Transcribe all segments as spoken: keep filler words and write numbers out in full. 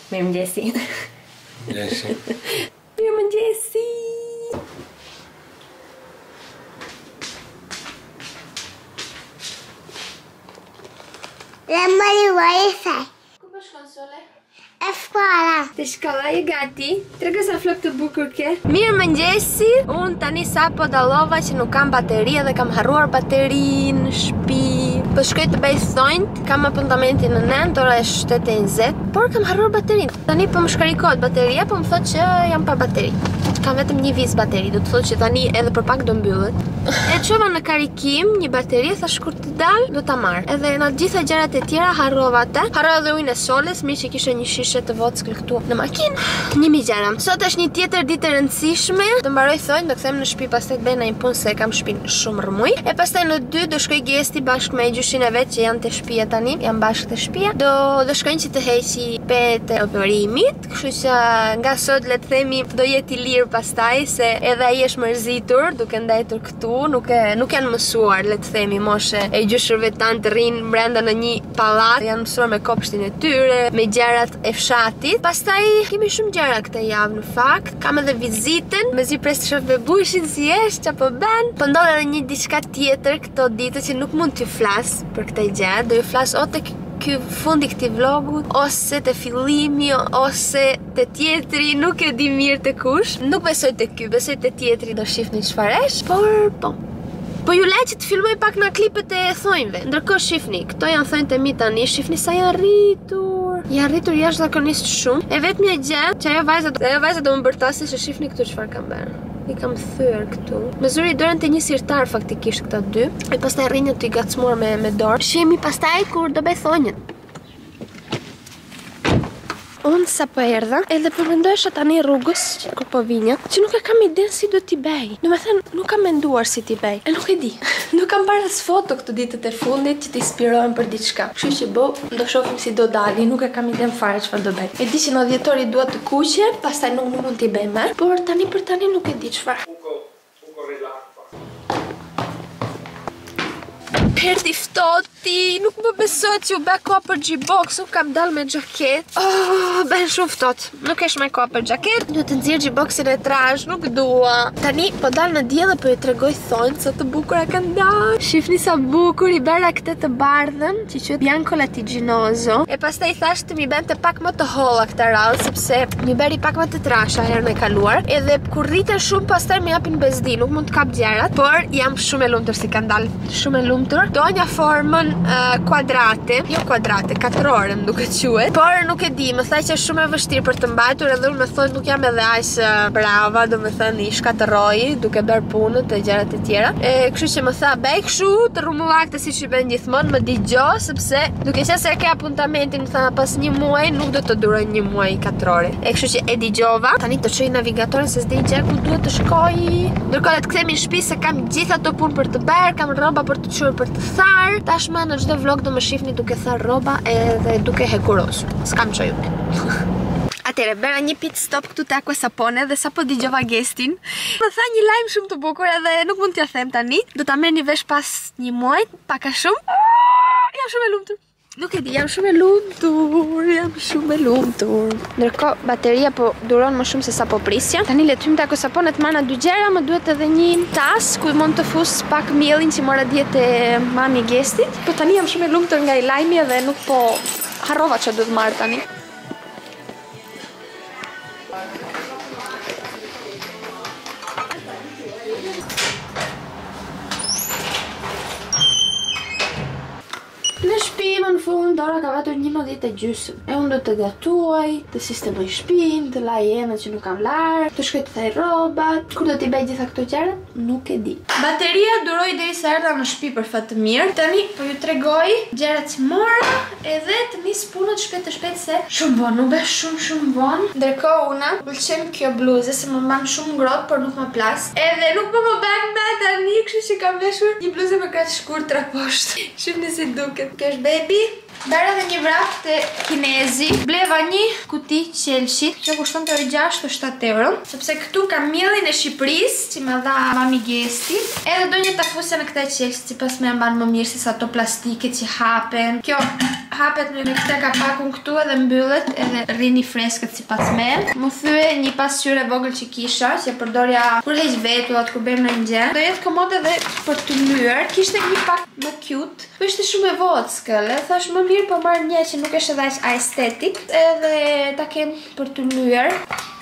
Mirëmëngjesi. Mirëmëngjesi. Mirëmëngjesi. La mări Wi-Fi. Ku po shkon Sole? E shkolla. Te shkolla je gati? Tregu sa flok të bukur ke. Mirëmëngjesi. Unë tani sapo dallova që nuk kam bateri dhe kam harruar baterinë në shtëpi. Po shkoj të bëj thonjt, kam appuntamentin në nënt, ora është tetë e njëzet, por kam harruar baterinë. Tani po më shkarikohet bateria, po më thotë që jam pa bateri. Kam vetëm një vizë bateri, do të thotë që tani edhe për pak do mbyllet. E çova në karikim një bateri, thash kur të dal do ta marr. Edhe në të gjitha gjërat e tjera harrova atë. Harrova edhe ujin e Soles, mirë që kisha një shishe të vockël këtu në makinë. Një mijë gjëra. Sot është një tjetër ditë e rëndësishme. Do mbaroj thonjt, do kthehem në shtëpi, pastaj të bëj ndonjë punë se kam shtëpinë shumë rrëmuj. E pastaj në dy do shkoj gjesti bashkë me gjyshin e vet që janë te shtëpia tani, janë bashkë te shtëpia. Do do shkojnë që të heqi petë operimit, kështu që nga sot le të themi do jetë i lirë pastaj se edhe ai është mërzitur duke ndajtur këtu, nuk e nuk janë mësuar, le të themi, moshe e gjyshërve tanë të rrinë brenda në një pallat, janë mësuar me kopshtin e tyre, me gjërat e fshatit. Pastaj kemi shumë gjëra këtë javë në fakt. Kam edhe vizitën, mezi pres të shoh bebushin si është, çapo bën. Po ndodh edhe një diçka tjetër këto ditë që nuk mund t'ju flas për këtë gjë, do ju flas o tek ky fundi këtij vlogut, ose te fillimi, ose te tjetri, nuk e di mirë te kush. Nuk besoj te ky, besoj te tjetri, do shihni çfarë është, por po. Po ju lej që të filmoj pak në klipet e thonjve. Ndërkohë shifni, këto janë thonjt e mi tani, shifni sa janë rritur. Janë rritur jashtëzakonisht shumë. E vetmja gjë që ajo vajza, ajo vajza do më bërtasi që shifni këtu çfarë kam bërë. I kam thyer këtu. Me zuri dorën te një sirtar faktikisht këta dy. E pastaj rrinjët të i gacmuar me me dorë. Shihemi pastaj kur do bëj thonjën. Unë sa po erdha, edhe po mendojsha tani rrugës, kur po vinja, që nuk e kam idenë si do t'i bëj. Do me thënë, nuk kam menduar si t'i bëj. E nuk e di. Nuk kam parë as foto këtë ditët e fundit që t'inspirohen për diçka. Kështu që bo, do shohim si do dali, nuk e kam idenë fare çfarë do bëj. E di që në dhjetori dua të kuqe, pastaj nuk nuk mund t'i bëj më, por tani për tani nuk e di çfarë. Perdi ftoti, nuk më besohet që u bë koha për G-Box, nuk kam dal me xhaket. Oh, bën shumë ftot. Nuk kesh më koha për xhaket, duhet të nxjerr G-Boxin e trash, nuk dua. Tani po dal në diell dhe po ju tregoj thonjt sa të bukura kanë dalë. Shifni sa bukur i bëra këtë të bardhën, që quhet Bianco Lattiginoso. E pastaj thash të mi bënte pak më të holla këtë radhë, sepse mi bëri pak më të trasha herën e kaluar. Edhe kur rriten shumë pastaj më japin bezdi, nuk mund të kap gjërat, por jam shumë e lumtur si kanë dalë. Shumë e lumtur. Do një formën uh, kuadrate, jo kuadrate, katrore më duket quhet, por nuk e di, më thaj që është shumë e vështirë për të mbajtur, edhe unë me thonë nuk jam edhe aq uh, brava, do me thënë i shkatërroj, duke bërë punët e gjërat e tjera. E kështu që më tha, bëj kështu, të rrumullakte siç i bën gjithmonë, më digjo, sepse duke qenë se e ke apuntamentin, më thënë pas një muaji nuk do të duroj një muaj katrore. E kështu që e digjova, tani të çoj navigatorin se s'di gjë ku duhet të shkoj. Ndërkohë le të kthehemi në shtëpi se kam gjithë ato punë për të bërë, kam rroba për të çuar për të tharë. Tashmë në çdo vlog do më shihni duke tharë rroba edhe duke hekurosur. S'kam çoj unë. Atëre, bëra një pit stop këtu te Acqua Sapone dhe sapo dëgjova gestin. Më tha një lajm shumë të bukur edhe nuk mund t'ja them tani. Do ta merrni vesh pas një muaji, pak a shumë. Jam shumë e lumtur. Nuk e di, jam shumë e lumtur, jam shumë e lumtur. Ndërkohë, bateria po duron më shumë se sa po prisja. Tani le të hym te Acqua Sapone të marr dy gjëra, më duhet edhe një tas ku mund të fus pak miellin që mora dje te mami gestit. Po tani jam shumë e lumtur nga i lajmi edhe nuk po harrova çfarë duhet marr tani. Në shtëpi më në fund, ora ka vetur njëmbëdhjetë e gjysmë. E unë do të gatuaj, të sistemoj shtëpinë, të laj emët që nuk kam larë, të shkoj të thaj rrobat. Kur do t'i bëj gjitha këto gjëra? Nuk e di. Bateria duroi derisa erdha në shtëpi për fat të mirë. Tani po ju tregoj gjërat që mora, edhe të nis punët shpejt të shpejt se shumë vonë, nuk bëj shumë shumë vonë. Ndërkohë una, pëlqen kjo bluzë se më mban shumë ngrohtë, por nuk më plas. Edhe nuk po më bën më tani, kështu që kam veshur një bluzë me kaq shkurtra poshtë. Shihni si duket. Kjo është baby. Bëra dhe një vrap të kinezi. Bleva një kuti qelshit, që kushton të gjashtë e shtatë euro. Sepse këtu kam miellin e Shqipërisë, që më dha mami gesti. Edhe do një tafuse në këta qelshit, si pas me mban më mirë se sa ato plastike që hapen. Kjo hapet me këtë kapakun këtu edhe mbyllet edhe rrini freskët sipas meje. Më thye një pasqyrë e vogël që kisha, që e përdorja kur heq vetullat, kur bëjmë në gjë. Do jetë komode edhe për të lyer. Kishte një pak më cute, po ishte shumë e vockël. E thash më mirë po marr një që nuk është edhe aq estetik, edhe ta kem për të lyer.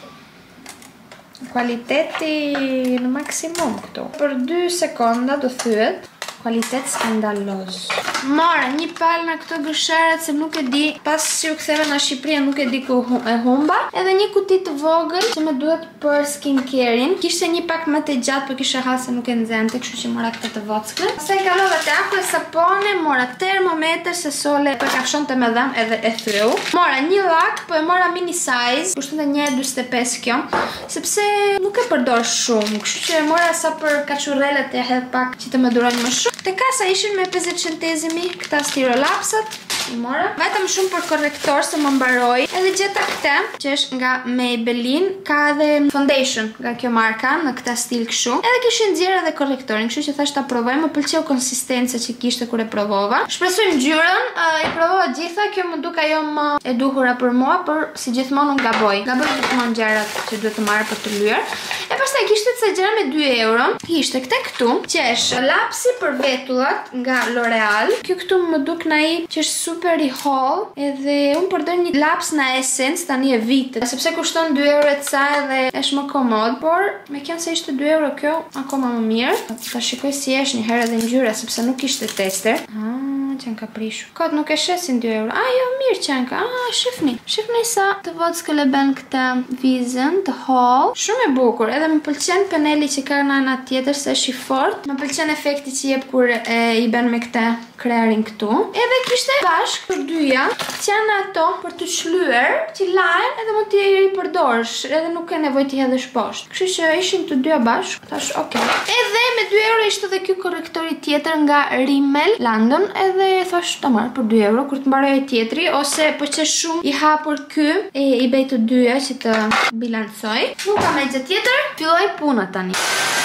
Kualiteti në maksimum këtu. Për dy sekonda do thyet. Kualitet skandaloz. Mora një palë në këto gësharat se nuk e di, pas që u ktheve në Shqipëri nuk e di ku e humba. Edhe një kuti të vogël që më duhet për skincare-in. Kishte një pak më të gjatë, por kisha hallë se nuk e nxemte, kështu që mora këtë të vockën. Pastaj kalova te akua e sapone, mora termometër se sole po kafshonte me dhëm edhe e thyu. Mora një llak, po e mora mini size, kushtonte një e njëzet e pesë kjo, sepse nuk e përdor shumë, kështu që e mora sa për kaçurrellat e hedh pak që të më durojnë më shumë. Te kasa ishin me pesëdhjetë centezimi këta stirolapsat, i mora. Vetëm shumë për korrektor se më mbaroi. Edhe gjeta këtë, që është nga Maybelline, ka edhe foundation nga kjo marka në këtë stil kështu. Edhe kishin nxjerrë edhe korrektorin, kështu që thash ta provoj, më pëlqeu konsistenca që kishte kur e provova. Shpresoj ngjyrën, uh, i provova gjitha, kjo më duk ajo më e duhura për mua, por si gjithmonë unë gaboj. Gaboj gjithmonë gjërat që duhet të marr për të lyer. E pastaj kishte ca gjëra me dy euro. Kishte këtë këtu, që është lapsi për vetullat nga L'Oreal. Kjo këtu më duk na i që është super i holl, edhe unë përdor një laps në Essence tani e vitit, sepse kushton dy euro e ca edhe është më komod, por me qenë se ishte dy euro kjo akoma më mirë. Ta shikoj si është një herë edhe ngjyra sepse nuk ishte tester. Ah, që ka prishur. Kot nuk e shesin dy euro. Ah, jo, mirë qenka. Ah, shifni. Shifni sa të vockël e bën këtë vizën, të holl. Shumë e bukur. Edhe më pëlqen peneli që ka në ana tjetër se është i fortë. Më pëlqen efekti që jep kur e, i bën me këtë krearin këtu. Edhe kishte bashk për dyja, që janë ato për të shlyer, që lajnë edhe mund t'i i përdorsh, edhe nuk ka nevojë t'i hedhësh poshtë. Kështu që ishin të dyja bashk, thash, okay. Edhe me dy euro ishte edhe ky korrektori tjetër nga Rimmel London, edhe thash ta marr për dy euro kur të mbaroj tjetri, ose po që shumë i hapur ky, e i bëj të dyja që të bilancoj. Nuk kam e gjë tjetër, filloj puna tani.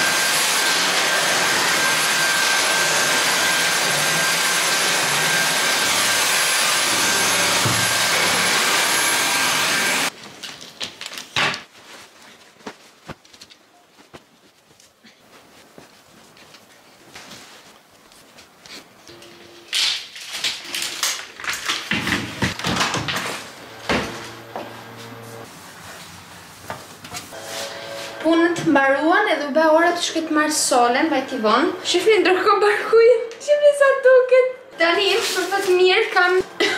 Punët mbaruan edhe u bë ora të shkoj të marr solen, vajti vonë. Shifni ndërkohë barkujin, shifni sa duket. Tani, për fat mirë kam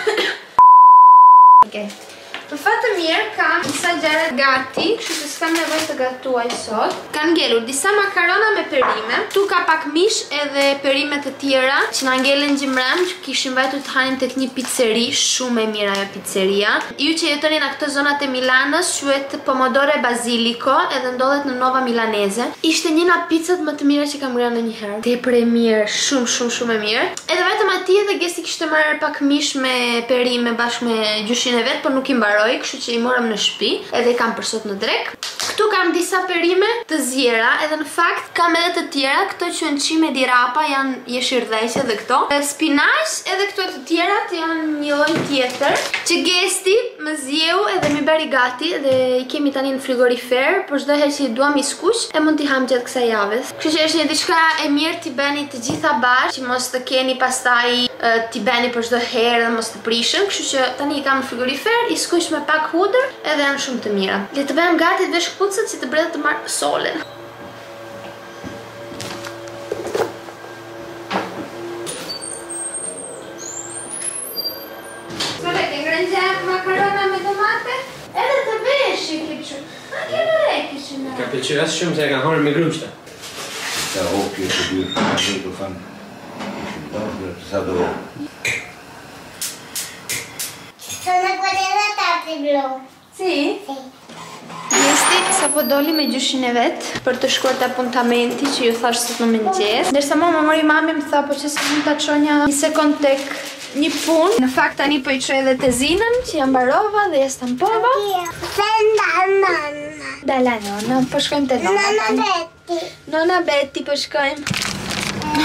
okay. Për fat të mirë kam disa gjëra gati, kështu që s'kam nevojë të gatuaj sot. Kanë ngelur disa makarona me perime. Tu ka pak mish edhe perime të tjera që na ngelen gjimram, që kishin vajtur të hanim tek një pizzeri, shumë e mirë ajo pizzeria. Ju që jetoni në këto zonat e Milanës, quhet Pomodoro Basilico, edhe ndodhet në Nova Milanese. Ishte një nga pizzat më të mira që kam ngrënë ndonjëherë. Tepër e mirë, shumë shumë shumë e mirë. Edhe vetëm atje edhe Gesti kishte marrë pak mish me perime bashkë me gjyshin e vet, por nuk i mbaroi. Kështu që i morëm në shtëpi, edhe i kam për sot në drek. Këtu kam disa perime të zjera, edhe në fakt kam edhe të tjera, këto quhen çime di rapa, janë jeshildhëqe dhe këto. Spinaq, edhe këto të tjerat janë një lloj tjetër, që Gesti më zgjeu edhe më bëri gati dhe i kemi tani në frigorifer, por çdo herë që i duam i skuq, e mund t'i ham gjatë kësaj javës. Kështu që është një diçka e mirë t'i bëni të gjitha bashkë, që mos të keni pastaj t'i bëni për çdo herë dhe mos të prishën. Kështu që tani i kam në frigorifer, i skuq me pak hudër, edhe janë shumë të mira. Le të bëjmë gati të vesh kputucët si të bredh të marr solen. Sole, ke ngrëngjë makarona me domate? Edhe të vesh i kipçu. A ke në reki që në? Ka pëlqyer as shumë se e ka hënë me grushta. Sa hopje të dyr, të të fan. Sa do. Sono quelle tardi blu. Si? Sì. Gesti sa po doli me gjyshin e vet për të shkuar te apuntamenti që ju thash sot në mëngjes. Ndërsa mua më mori mami më tha po që se mund ta çonja një sekond tek një punë. Në fakt tani po i çoj edhe tezinën që ja mbarova dhe ja stampova. Senda nonna. Dalla nonna, po shkojmë te nonna. Nonna Betty. Nonna Betty po shkojmë.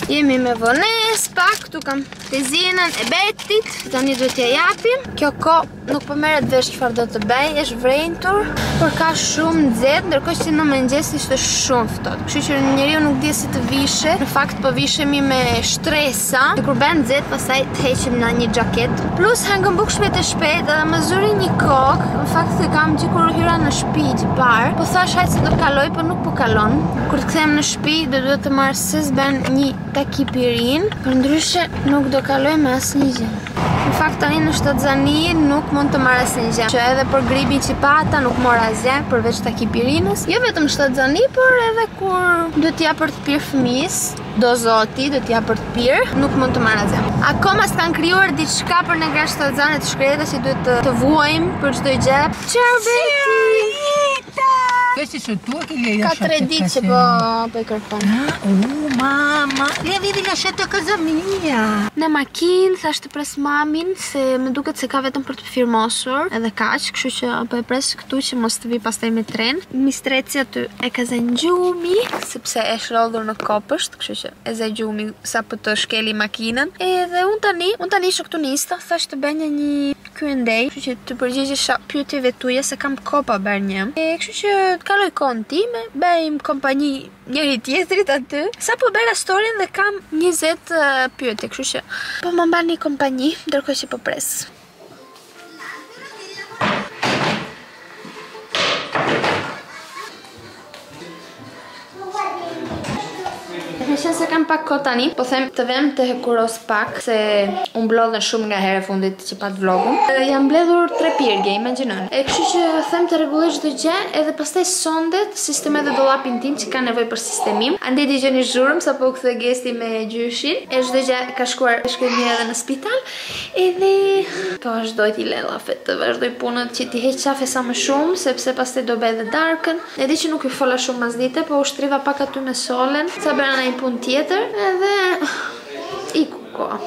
Jemi me Vonespa, këtu kam tezinën e Betit, tani duhet t'ja japim. Kjo ko nuk po merret vesh çfarë do të bëj, është vrentur, por ka shumë nxehtë, ndërkohë që në mëngjes ishte shumë ftohtë. Kështu që njeriu nuk di si të vishe. Në fakt po vishemi me shtresa, dhe kur bën nxehtë pastaj të heqim në një xhaketë. Plus hangëm bukë shpejt e shpejt, edhe më zuri një kokë. Në fakt e kam gjë kur hyra në shtëpi të parë. Po thash hajt se do kaloj, por nuk po kalon. Kur të kthehem në shtëpi do duhet të marr ses bën një takipirin, për ndryshe nuk do kaloj me asnjë gjë. Në fakt tani në shtatzani nuk mund të marr asnjë gjë, që edhe për gripin që pata nuk mora asgjë përveç takipirinës. Jo vetëm shtatzani, por edhe kur do t'ja për të pirë fëmijës, do zoti, do t'ja për të pirë, nuk mund të marr asgjë. Akoma s'kan krijuar diçka për në gran shtatzane të shkreta që duhet të, të vuajmë për çdo gjë. Ciao Beti! Questi sono tue che li hai Ka lasciati tre a ditë casa që po, mia? po i kërkon. Ah, oh mamma, li avevi lasciati a casa mia. Në makinë thash të pres mamin se më duket se ka vetëm për të firmosur edhe kaq, kështu që po e pres këtu që mos të vi pastaj me tren. Mistreci aty e ka zënë gjumi sepse e shrodhur në kopësht, kështu që e zë gjumi sa po të shkeli makinën. Edhe un tani, un tani isha këtu në Insta, thash të bënja një Q and A, kështu që të përgjigjesha pyetjeve tuaja se kam kopa bërë një. E kështu që kaloj kohën time, bëjmë kompani njëri tjetrit aty. Sa po bëra storyn dhe kam njëzet uh, pyetje, kështu që po më mban një kompani, ndërkohë që po pres. Me qenë se kam pak kohë tani, po them të vem të hekuros pak, se unë mblodhen shumë nga herë e fundit që pat vlogun. Jam mbledhur tre pirge, imagjinon. E kështu që them të rregullosh çdo gjë, edhe pastaj sondet sistemoj dhe dollapin tim që ka nevojë për sistemim. Andaj dëgjoni zhurmë sapo u kthe gesti me gjyshin. E çdo gjë ka shkuar, e shkoj mirë edhe në spital. Edhe po vazhdoj t'i lë llafet, të vazhdoj punën që t'i heq qafe sa më shumë, sepse pastaj do bëj edhe darkën. E di që nuk i fola shumë masdite, po u shtriva pak aty me solen. Sa bëra në një punë tjetër, edhe iku koha.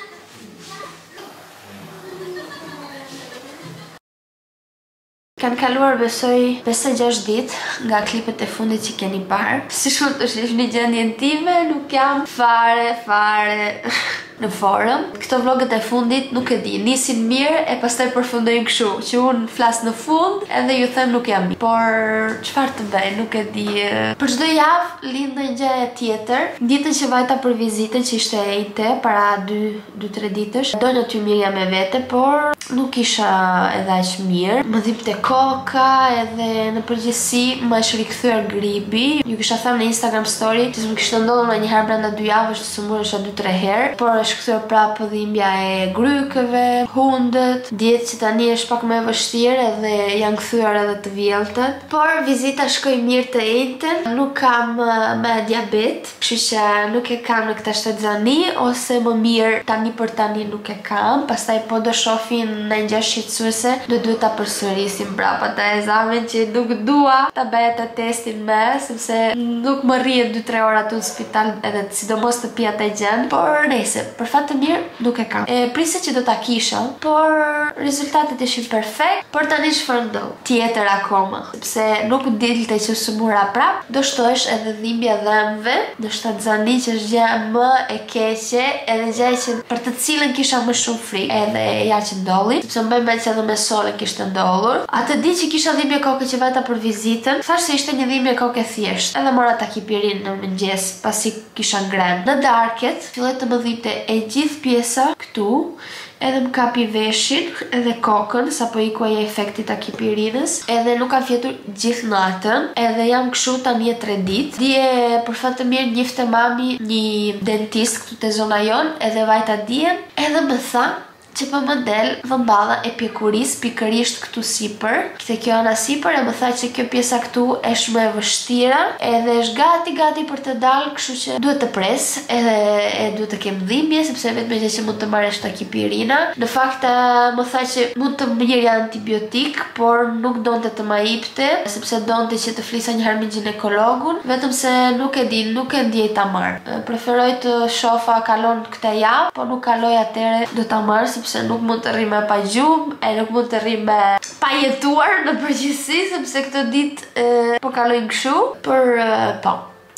Kanë kaluar besoj pesë gjashtë ditë nga klipet e fundit që keni parë. Si shumë të shihni gjendjen time, nuk jam fare, fare në forum. Këto vloget e fundit nuk e di, nisin mirë e pastaj përfundojnë kështu, që unë flas në fund edhe ju them nuk jam mirë. Por çfarë të bëj, nuk e di. Për çdo javë lind një gjë tjetër. Ditën që vajta për vizitën që ishte e I T para dy tre ditësh, doja ty mirja me vete, por nuk isha edhe aq mirë. Më dhipte koka edhe në përgjithësi më është rikthyer gripi. Ju kisha thënë në Instagram story që më kishte ndodhur ndonjëherë brenda dy javësh të sëmurësha dy tre herë, por është kthyer prapë dhimbja e grykëve, hundët. Dihet që tani është pak më e vështirë edhe janë kthyer edhe të vjelltët. Por vizita shkoi mirë të njëjtën. Nuk kam me diabet, kështu që nuk e kam në këtë shtatzani, ose më mirë tani për tani nuk e kam. Pastaj po do shohin në një gjë shqetësuese, do duhet ta përsërisim brapa ta ekzamen që nuk dua ta bëj atë testin më, sepse nuk më rrihet dy tre orë aty në spital edhe sidomos të pi atë gjën. Por nëse për fat të mirë nuk e kam. E prisa që do ta kisha, por rezultatet ishin perfekt. Por tani çfarë ndodh? Tjetër akoma, sepse nuk dilte që sëmura prap, do shtohesh edhe dhimbja dhëmbëve, në shtatzani që është gjë më e keqe, edhe gjë që për të cilën kisha më shumë frikë, edhe ja që ndolli, sepse më bëj që edhe me sole kishte ndodhur. Atë ditë që kisha dhimbje koke që vajta për vizitën, thash se ishte një dhimbje koke thjesht. Edhe mora takipirin në mëngjes, pasi kisha ngrem. Në darket filloi të më dhipte e gjithë pjesa këtu, edhe më kapi veshin edhe kokën, sa po iku ai efekti takipirinës, edhe nuk kam fjetur gjithë natën, edhe jam kështu tani e tre ditë. Dje për fat të mirë njifte mami një dentist këtu te zona jon, edhe vajta dijen, edhe më tha që po më del vëmballa e pjekuris pikërisht këtu sipër. Kte kjo ana sipër e më tha që kjo pjesa këtu është më e vështira, edhe është gati gati për të dalë, kështu që duhet të pres, edhe e duhet të kem dhimbje, sepse vetëm gjë që mund të marrësh takipirina. Në fakt më tha që mund të mirë antibiotik, por nuk donte të ma jepte, sepse donte që të flisa një herë me ginekologun, vetëm se nuk e di, nuk e ndjej ta marr. Preferoj të shofa kalon këtë javë, po nuk kaloj atëre do ta marr, sepse nuk mund të rri me pa gjumë, e nuk mund të rri me pa jetuar në përgjithësi, sepse këtë ditë po kalojnë kështu, por po.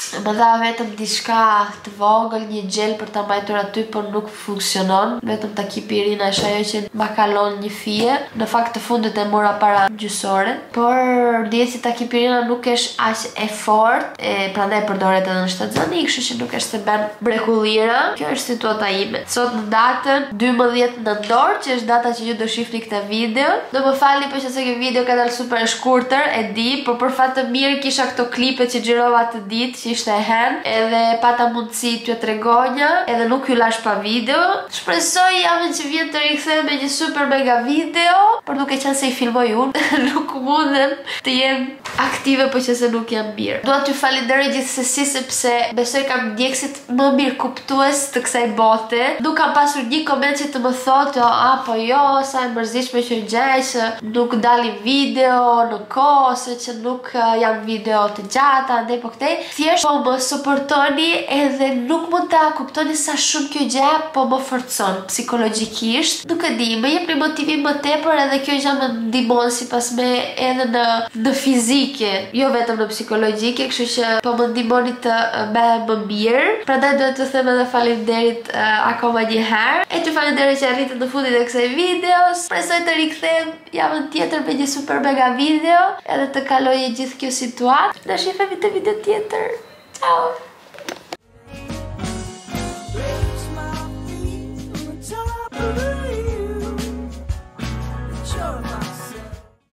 më dha vetëm diçka të vogël, një gjel për ta mbajtur aty, por nuk funksionon. Vetëm takipirina është ajo që ma kalon një fije. Në fakt të fundit e mora para gjysore, por dihet si takipirina nuk është aq e fortë, e prandaj përdoret edhe në shtatzani, kështu që nuk është se bën brekullira. Kjo është situata ime. Sot në datën dymbëdhjetë nëntor, që është data që ju do shihni këtë video. Do më falni për që se kjo video ka dalë super e shkurtër, e di, por për fat të mirë kisha këto klipe që xhirova të ditë, që ishte e hen, edhe pata mundësi t'ju tregonja, edhe nuk ju lash pa video. Shpresoj javën që vjen të rikthehem me një super mega video, por nuk e qenë se i filmoj unë, nuk mundem të jem aktive për që se nuk jam mirë. Dua t'ju falenderoj gjithsesi sepse besoj kam ndjekësit më mirë kuptues të kësaj bote. Nuk kam pasur një koment që të më thotë, a po jo, sa e mërzitshme që gjej që nuk dalin video në kohë, ose që nuk uh, janë video të gjata, ndaj po këtej. Thjesht po më suportoni edhe nuk mund ta kuptoni sa shumë kjo gjë po më forcon psikologjikisht. Nuk e di, më jep një motivim më tepër, edhe kjo gjë më ndihmon sipas me edhe në në fizike, jo vetëm në psikologjike, kështu që po më ndihmoni të bëhem më mirë. Prandaj duhet të them edhe faleminderit uh, akoma një herë. E t'ju falenderoj që arritët në fundin e kësaj videos. Presoj të rikthehem javën tjetër me një super mega video, edhe të kalojë gjithë kjo situatë. Ne shihemi te video tjetër. Ciao!